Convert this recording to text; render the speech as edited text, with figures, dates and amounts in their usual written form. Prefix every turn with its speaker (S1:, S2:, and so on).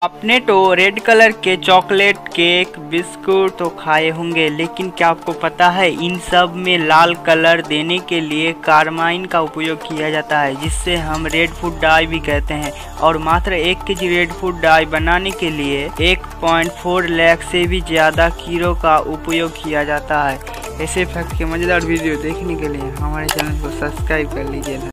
S1: आपने तो red colour के चॉकलेट केक बिस्कुट तो खाए होंगे, लेकिन क्या आपको पता है इन सब में लाल कलर देने के लिए कार्माइन का उपयोग किया जाता है, जिससे हम रेड फूड डाई भी कहते हैं। और मात्र 1 केजी रेड फूड डाई बनाने के लिए 1.4 लाख से भी ज़्यादा कीड़ों का उपयोग किया जाता है। ऐसे फैक्ट के मज़ेदार वीडियो देखने के लिए हमारे चैनल को सब्सक्राइब कर लीजिए।